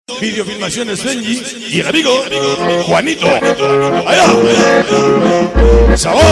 Videofilmaciones Benji y el amigo Juanito. Allá. Sabor.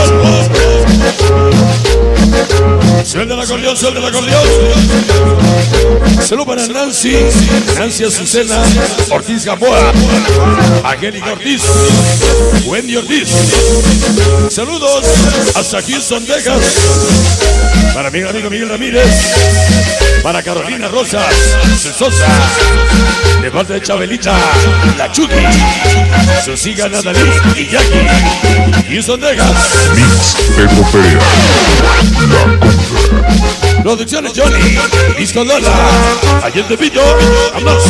Suelta el acordeón, suelta el acordeón. Saludos para Nancy Azucena Ortiz Gamboa, Angélica Ortiz, Wendy Ortiz. Saludos hasta Houston, Texas. Para mi amigo Miguel Ramírez. Para Carolina Rosas Sosa. De parte de Chabelita, la Chucky, sus hijas Natalie y Jackie. Houston, Texas. Mix Pedro Perea. La Conga. Producciones Johnny, Disco Lola, allá en Tepito, vámonos.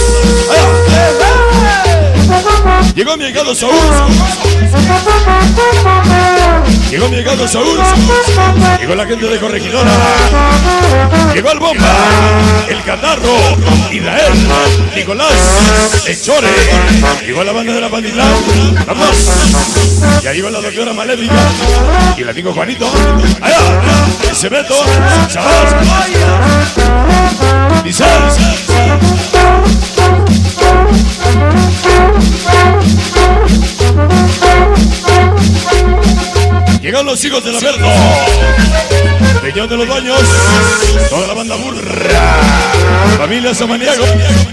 Llegó mi hijado Saúl. Llegó mi hijado Saúl. Llegó la gente de Corregidora. Llegó el Bomba, el Catarro, Israel, Nicolás, el Chore. Llegó la banda de la Pandilán. Vamos. Ya llegó la doctora Maléfica y el amigo Juanito. Allá, ese Beto, Chavas, Lizal. Llegan los hijos del Alberto, Peñón de los Baños, toda la banda burra, familia Samaniago,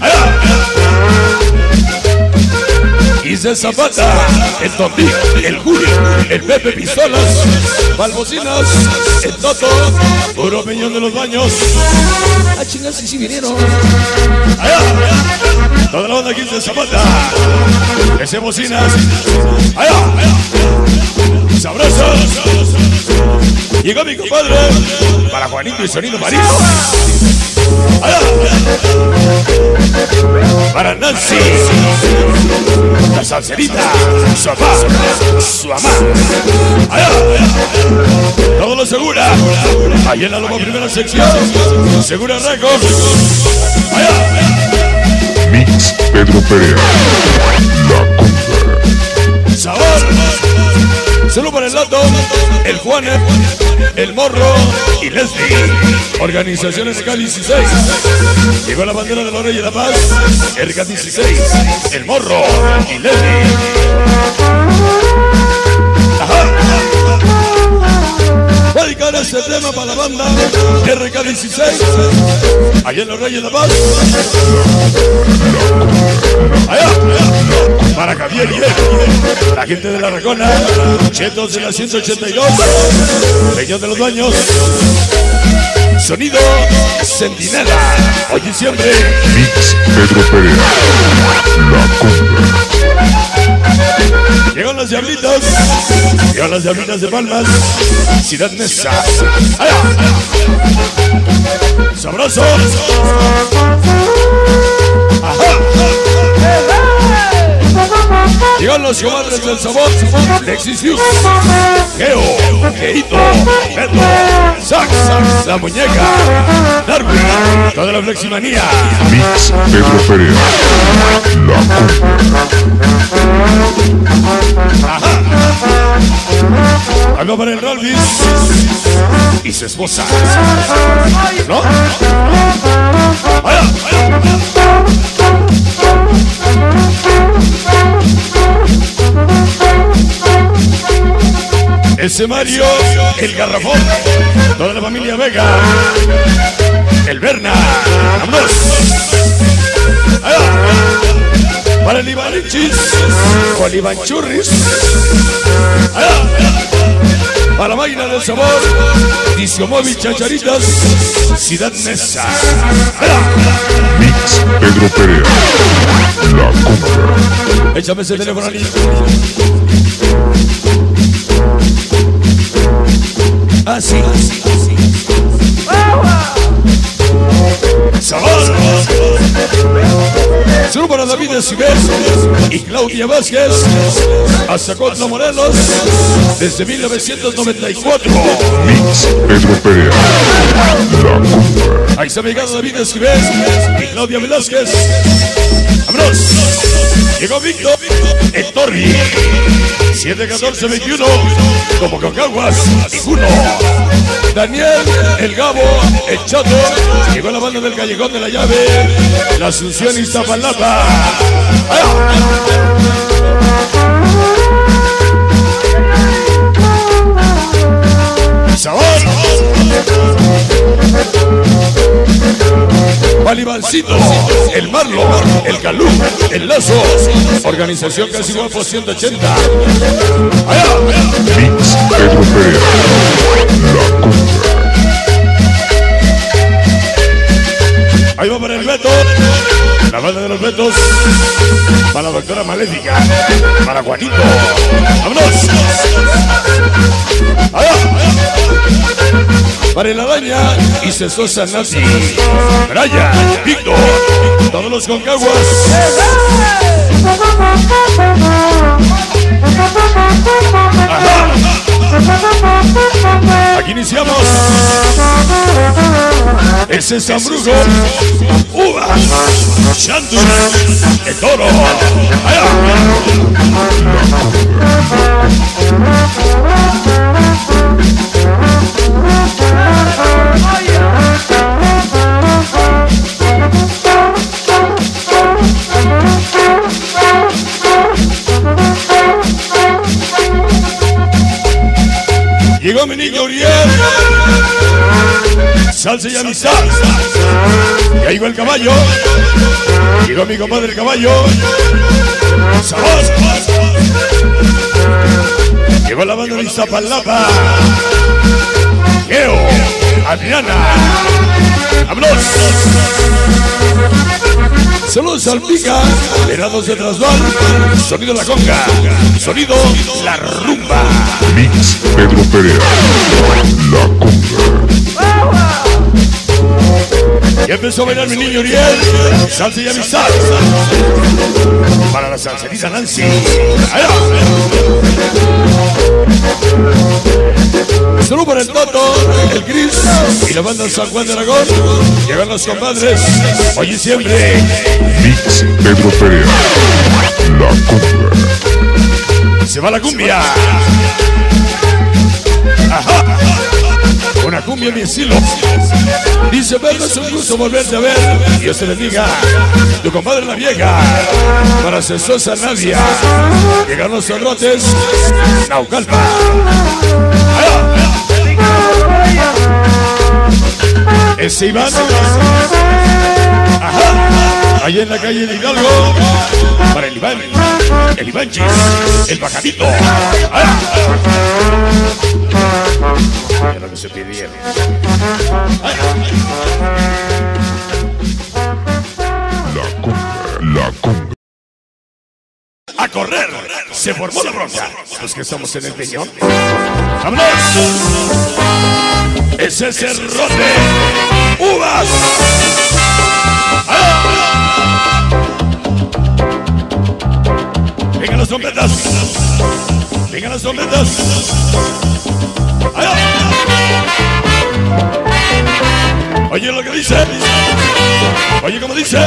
Isel Zapata, el Topi, el Julio, el Pepe Pistolas, Balbocinas, el Toto, puro Peñón de los Baños. Ah, chingas, si vinieron. Allá, toda la banda Isel Zapata, ese Bocinas, allá. Sabrosos. Llegó mi compadre para Juanito y Sonido Marino. Allá. Para Nancy, la salserita, su papá, su mamá. Allá. Todo lo Segura. Allá en la Loma primera sección. Segura Records. Allá. Mix Pedro Perea. La Conga. Sabor. Solo para el Lato, el Juanet, el Morro y Leslie. Organizaciones Cali 16. Llegó la bandera de los Reyes de la Paz, RK 16, el Morro y Leslie. Ajá. Voy a dedicar este tema para la banda RK 16, allá en los Reyes de la Paz. Allá. Para Javier y la gente de la Racona, Chetos de la 182, Peñón de los Baños, Sonido Centinela, hoy y siempre. Mix Pedro Perea. La Conga. Llegan las diablitas, llegan las diablitas de Palmas, Ciudad Neza. Allá. Sabroso. Ajá. Llegan los comadres del sabor, Lexis Hughes, Geo, Geito, Beto, Sax, la muñeca, Darwin, toda la fleximanía. Mix Pedro Perea. La Conga. Ajá. Algo para el Rolvis y su esposa. ¿No? Allá. Ese Mario, el Garrafón, toda la familia Vega, el Berna, vámonos. Allá. Para el Ivanichis, Juan Iván Churris. Allá. Para la máquina del sabor, Disco Móvil Chacharitas, Ciudad Neza. Allá. Mix Pedro Perea. La Conga. Échame ese teléfono ahí. Así. Sabor. Solo para David Esquivel y Claudia Vázquez, hasta Cotla Morelos, desde 1994. Mix Pedro Perea. La Conga. Ahí está mi hijado David Esquivel y Claudia Velázquez. ¡Vámonos! Llegó Víctor, el Torri, 7-14-21, como Cocaguas, ninguno. Daniel, el Gabo, el Chato, llegó la banda del Callejón de la Llave, La Asunción Iztapalapa. ¡Sabor! Palibancito, el Marlo, el Calú, el Lazo, Organización Casi Guapo 180. ¡Allá! Mix Pedro Perea, La Cumbia. Ahí va para el Beto, la banda de los Betos, para la doctora Maléfica, para Juanito. ¡Vámonos! ¡Allá! Para el Araña y Cesosa Nati, Braya, Víctor, todos los concaguas. Ajá. Aquí iniciamos. Ese es Zambrujo, Uvas, Shantus, el Toro. Allá. Llegó mi niño Uriel, salsa y amistad. Ya llegó el caballo, llegó mi compadre el caballo. Sabor. Llegó la banda de Iztapalapa. Geo, Adriana. ¡Vámonos! Saludos al Pica, Verados de Trasval, sonido la conga, sonido la rumba. Mix Pedro Perea, La Cumbia. Ya empezó a bailar mi niño Uriel, salsa y amistad. Para la salserita Nancy. ¡Allá! Saludos para el Toto, el Gris y la banda San Juan de Aragón. Llegan los compadres, hoy y siempre. Mix Pedro Perea, La Cumbia. Se va la cumbia. Ajá. Una cumbia en mi estilo. Dice Pedro, es un gusto volverte a ver. Dios te bendiga. Tu compadre la vieja. Para Cesosa Nadia. Llegan los zorrotes. Naucalpa. Ese Iván. Ajá. Allá en la calle de Hidalgo. Para el Iván. El Ivanchis. El Bajadito. Es lo que se pidieron. La Cumbia, La Cumbia. A correr, se formó la bronca. Los que estamos en el peñón. ¡Vámonos! Ese es el rote. ¡Uvas! Vengan las trompetas. Vengan las trompetas. ¡Allá! Oye lo que dice. Oye como dice.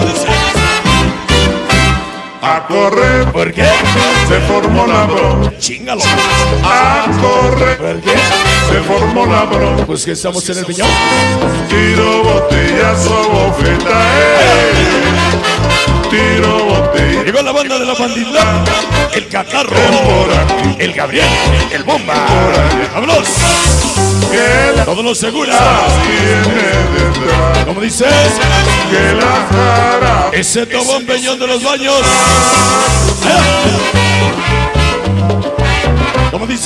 A correr, ¿Por qué? se formó la bronca. Chingalo. A correr, ¿Por qué? se formó la bronca. Pues que estamos en el peñón. Tiro, botellazo, bofeta, Tiro, botella. Llegó la banda de la bandita. El Catarro. Por aquí, El Gabriel. El Bomba. ¡Vámonos! que la Todos los seguros. tiene detrás. Como dice. Que la cara Ese tobón peñón de los baños. Como dice.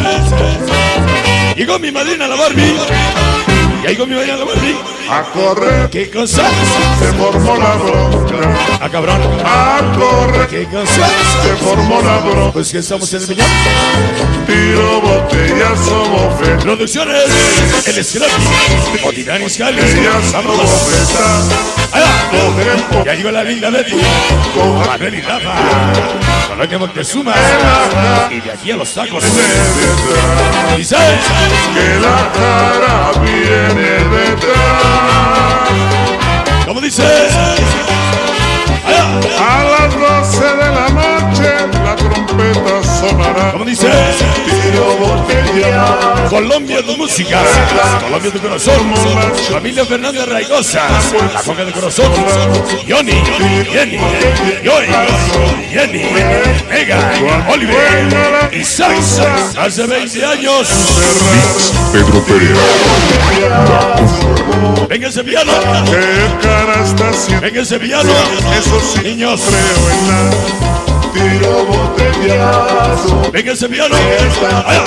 Llegó mi madrina la Barbie. Y ahí con mi madrina la Barbie. a correr, ¿Qué cosa? se formó la bronca. Ah, cabrón. A correr, ¿Qué cosa? se formó la bronca. Pues que estamos en el peñón. Tiro, botellazo, bofeta. Producciones. El Scrappy. Otirán Iscali. Botellazo, Vámonos. bofeta. Allá. Ya llegó la linda Betty. Manuel y Rafa. Colonia Montezuma. Y de aquí a los tacos. Dice. Que la cara viene detrás. ¿Cómo dice? A las 12 de la noche la trompeta sonará. ¿Cómo dice? Tiro, botella, Colombia tu música, Colombia tu corazón. Familia Fernández Raigosa, la conga de corazón. Johnny, Jenny, Joy, Jenny, Mega, Oliver, Isaac. Hace 20 años. Mix Pedro Perea. La conga. Venga ese piano. ¿Qué cara está haciendo? Venga ese piano. Eso sí, Niños. creo en nada. Tiro botellazo. Venga ese piano. Allá.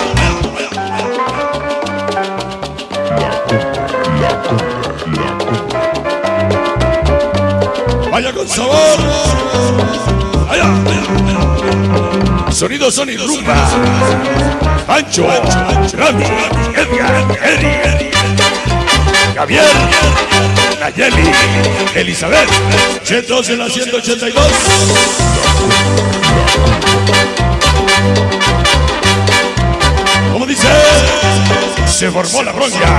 La conga. Vaya con sabor. Allá, allá. Sonido Sony Rumba. Pancho, Rami, Edgar, Eri, Javier, Nayeli, Elizabeth, Chetos en la 182. Como dice, se formó la bronca.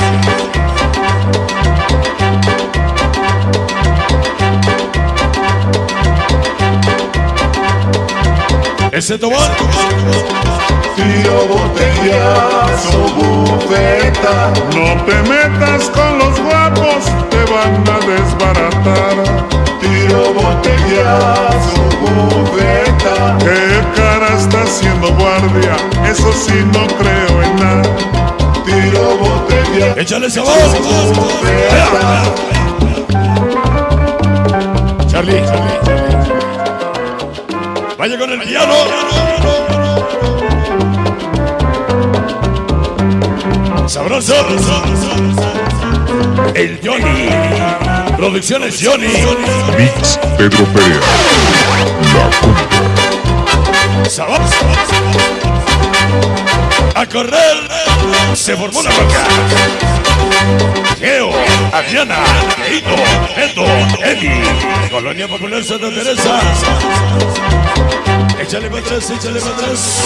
Ese tomar. Tiro botellazo, bufeta. No te metas con los guapos, te van a desbaratar. Tiro botellazo, bufeta. ¿Qué cara está haciendo guardia? Eso sí, no creo en nada. Tiro botellazo. Échale sabor. Charlie. Vaya con el piano. Sabroso. El Johnny. Producciones Johnny. Mix Pedro Perea. La conga. Sabor. A correr. Se formó la roca. Geo, Adriana, Keito, Beto, Eddie, Colonia Popular Santa Teresa. Échale para atrás, échale para atrás.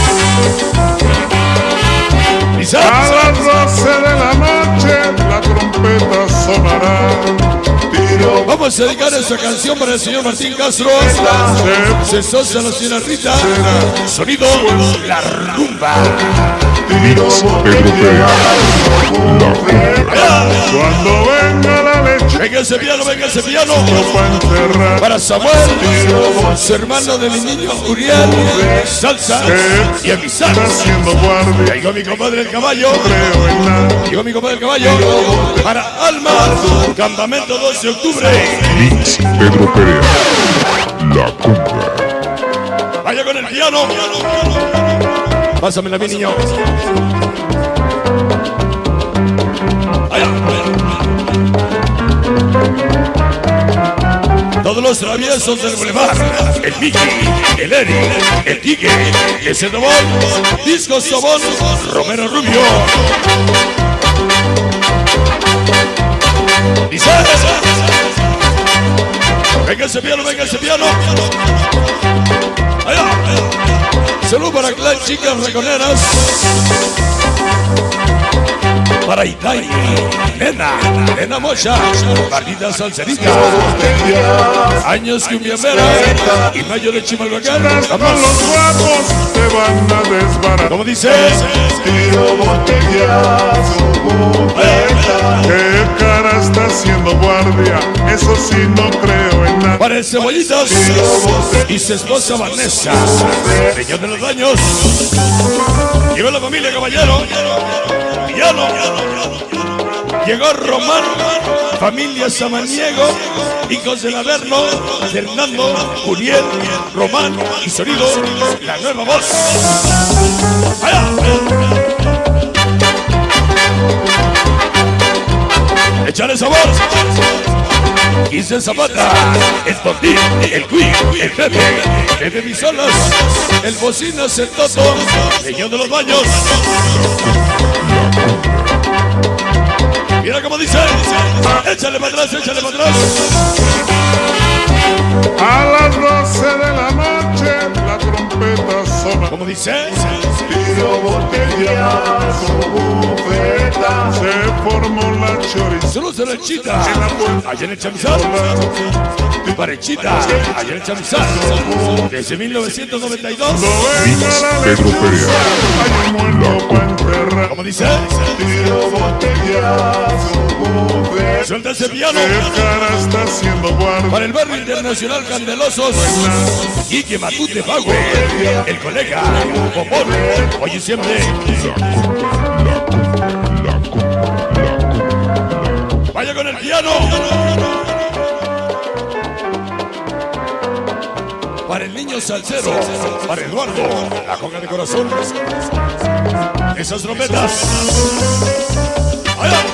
A las 12 de la noche la trompeta sonará. Tiro Vamos a dedicar esta canción para el señor Martín Castro. Se socia la señora Rita. Sonido La Rumba. Mix Pedro Perea. La conga. cuando venga la leche Venga ese piano, venga ese piano. para enterrar. Para Samuel, su hermano de mi niño Uriel, Salsa y Avisar. Está haciendo guardia, Llegó mi compadre el caballo. creo en nada. Llegó mi compadre el caballo. Para Alma, campamento 12 de octubre. Mix Pedro Perea. La conga. Vaya con el piano. Pásamela a mi niño. Allá. Todos los traviesos del Boulevard. El Mickey, el Eri, el Quique, el Cedobón, Disco Sobón, Romero Rubio. Dice. Venga ese piano, venga ese piano. Allá. Salud para Clan Chicas Reconeras. Para Itai, Nena Mocha, Barrita Salserita, Años Cumbiambera y Mayo de Chimalhuacán. Con los guapos te van a desbaratar. Como dice, Tiro botellazo, bufeta. ¿Qué cara está haciendo guardia? Eso sí, no creo en nada. para el Cebollitas y su esposa Vanessa, señor de los daños. Llegó la familia, caballero. Llegó Román, familia Samaniego, hijos del Averno, Fernando, Uriel, Román y Sonido, la nueva voz. ¡Allá! ¡Échale sabor! 15 Zapata, el Tortín, el Quick, el Pepe Bisolas, el Bocinas, el Toto, señor de los baños. Mira cómo dice, échale para atrás, échale para atrás. A las 12 de la noche la trompeta suena. Como dice, Tiro botellazo, bufeta. Se formó la chorizo. saludos a la chita, allá en el chamizal. Parechita, ayer en Chamizal, desde 1992. Mix Pedro Perea. Hay un muerto para enterrar. ¿Cómo dice? Tiro botellazo, bufeta. Suelta ese piano. ¿Qué cara está haciendo guardia? Para el barrio internacional Candelosos, Quique Matute Power, el colega, Popón, oye siempre. Vaya con el piano. Para el niño salsero, para Eduardo, la conga de corazón. Esas trompetas. ¡Allá!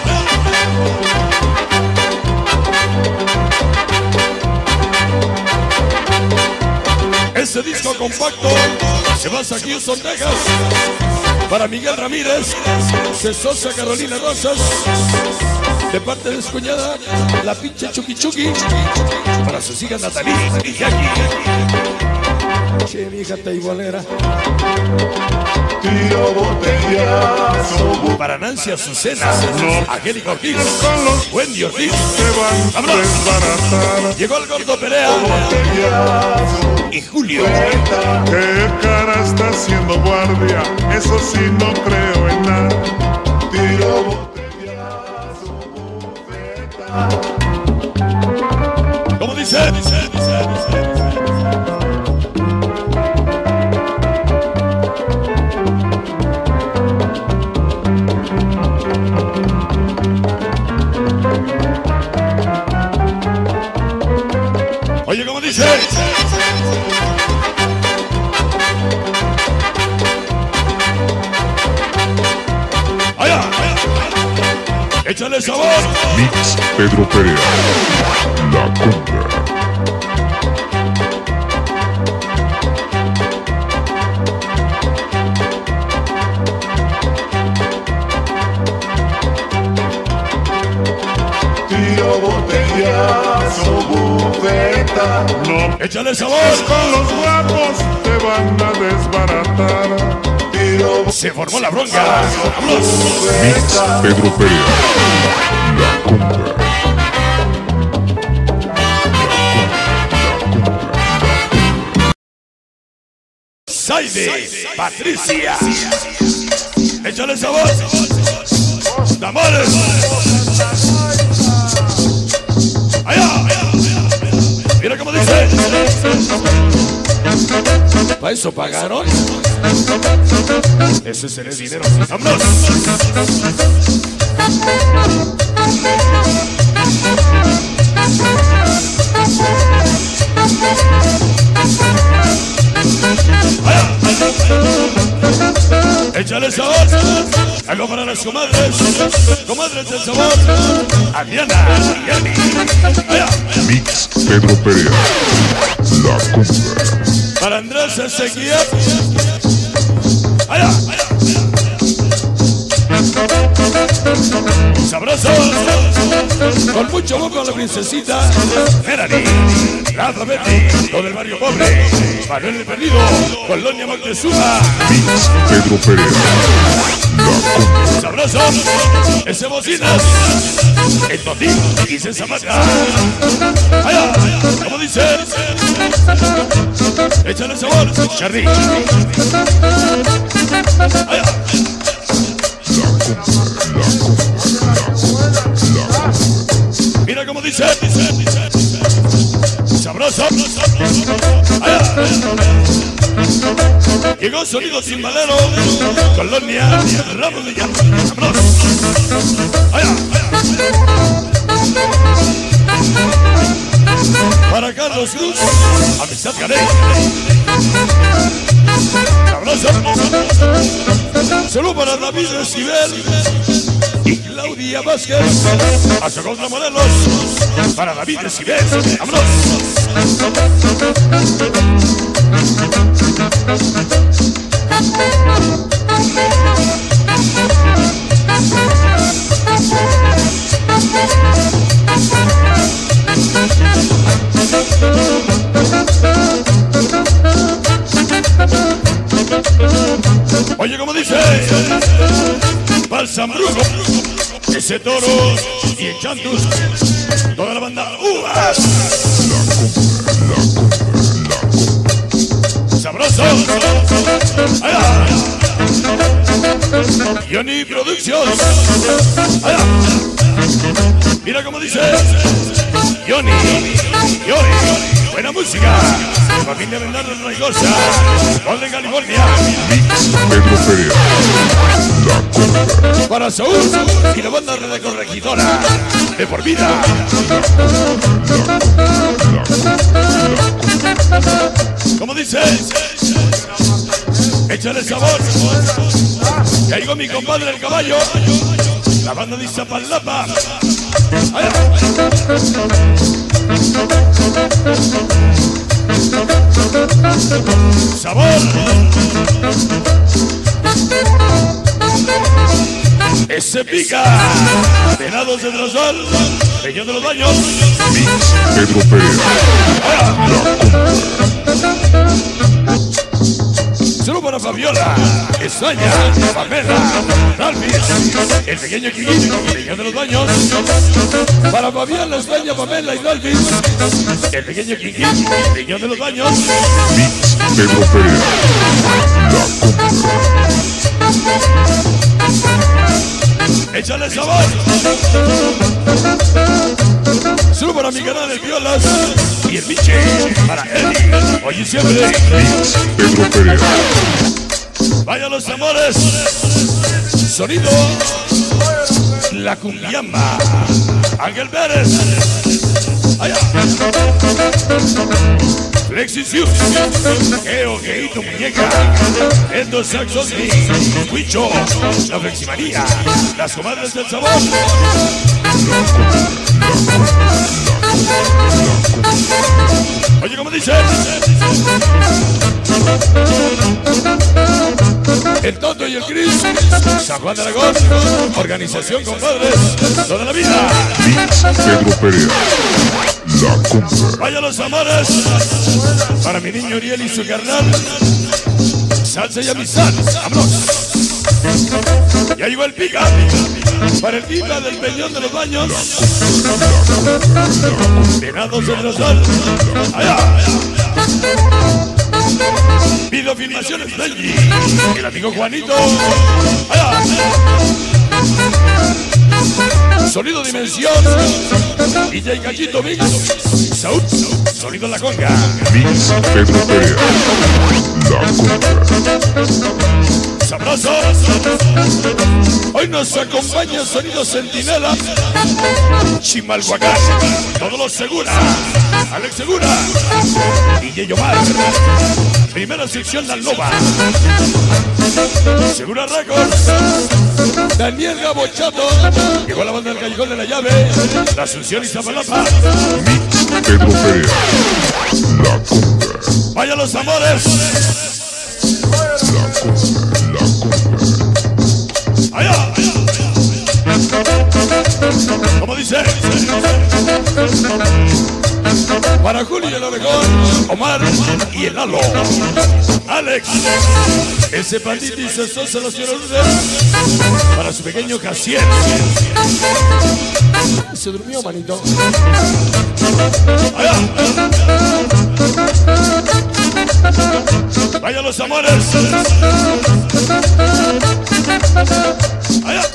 Este disco compacto se va a Houston, Texas. Para Miguel Ramírez, Cesosa Carolina Rosas. De parte de su cuñada, la pinche Chucky Chucky. Para sus hijas Natalie y Jackie. Che, mi hija taibolera. Tiro botellazo, Para Nancy Azucena, Angélica Ortiz, Wendy Ortiz. te van a desbaratar. Llegó el gordo Perea Botellazo, y Julio. ¿qué cara está haciendo guardia? Eso sí no creo en nada. Tiro botellazo, bufeta. ¿Cómo dice? Oye, ¿cómo dice? ¡Allá! ¡Échale sabor! Mix Pedro Perea. La conga. Tiro botellazo, bufeta. No ¡Échale sabor! con los guapos te van a desbaratar. Tiro Se formó la bronca. ¡Vámonos! Mix Pedro Perea. La conga. Saide, Patricia. Échale sabor. Tamales. Allá. Mira cómo dice. ¿Para eso pagaron? Ese es el dinero. ¡Vámonos! Échale sabor. Algo para las comadres. Comadres del sabor. Adriana y Annie. Allá. Mix Pedro Perea. La conga. Para Andrés Ezequiel. Allá. Sabroso. Con mucho boco a la princesita Melanie, Rafa Betty, todo el barrio pobre, Manuel el Perdido, Colonia Moctezuma. Mix Pedro Perea. La conga. Sabroso. Ese bocinas. El Totín y César Mata. Allá. ¿Cómo dice? Échale sabor. Charly. Allá. Mira cómo dice. Sabroso. Allá. Llegó Sonido Timbalero, Colonia Ramos de Llano. Vámonos. Allá. Para Carlos Cruz, Amistad Caney. Sabroso. Saludos para David Esquivel y Claudia Vázquez. Hasta contra Morelos. Para David Esquivel. Vámonos. Oye, como dice, para San Bruno, ese toro y el Chantus, toda la banda uvas. pasó? Allá. Johnny Productions. Allá. Mira cómo dice. Johnny. Buena música. Familia Bernardo Raigosa. Gol de California. Pedro Perea. La conga. Para Saúl y la banda de la corregidora. De por vida. ¿Cómo dice? Échale sabor. Ya llegó mi compadre el caballo. La banda de Iztapalapa. Allá. Sabor. Ese pica. Venados de Drosal. Peñón de los Baños. Pedro Perea. Solo para Fabiola, España, Pamela, Dalvis, el pequeño Kikín, Peñón de los Baños. Para Fabiola, España, Pamela y Dalvis, el pequeño Kikín, Peñón de los Baños. Pedro Perea. La conga. Échale sabor. Solo para mi canal de Violas y el Miche, para Eddie, hoy y siempre. Pedro Perea. Vaya los amores. Sonido La Cumbiamba. Ángel Pérez. Allá. Flexisius. Geo, Geito, Muñeca. Endo, Saxon, Huicho. La Fleximanía. Las comadres del sabor. Oye, ¿cómo dice? El Toto y el Cris, San Juan de Aragón, organización compadres, toda la vida. Pedro Perea. La conga. Vaya los amores, para mi niño Uriel y su carnal, salsa y amistad, vámonos. Ya llegó el pica, para el pica del Peñón de los Baños. Venados de Drosal, allá. Pido filmaciones Benji, el amigo Juanito, allá. Sonido Dimensión, DJ Gallito Mix, Saúl, sonido La Conga. Pedro Perea. La conga. Sabroso. Hoy nos acompaña Sonido Centinela, Chimalhuacán, todos los Segura, Alex Segura, DJ Omar, primera sección La Loba, Segura Records, Daniel Gabochato, llegó la banda del Callejón de la Llave, la Asunción y Iztapalapa. Pedro Perea. La conga. Vaya los amores. La conga. La conga. Allá. ¿Cómo dice? Para Julio y el Obregón, Omar y el Lalo, Alex, ese Panditi Sosa los Lourdes, para su pequeño Casiel. Se durmió, manito. Allá. Vaya los amores. Allá.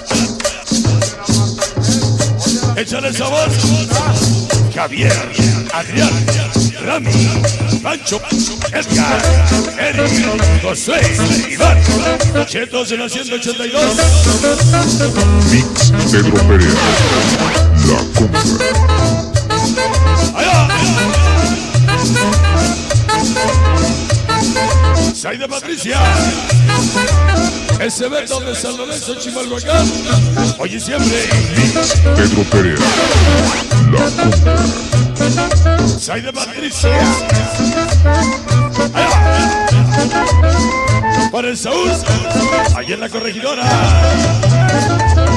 Échale sabor. Javier, Adrián, Rami, Pancho, Edgar, Eric, Josué, Iván, Chetos en la 182. Mix Pedro Perea. La conga. Allá. Saide Patricia, ese Beto de San Lorenzo, Chimalhuacán, hoy y siempre. Mix Pedro Perea. La conga. Saide Patricia. Allá. Para el Saúl, allá en la corregidora.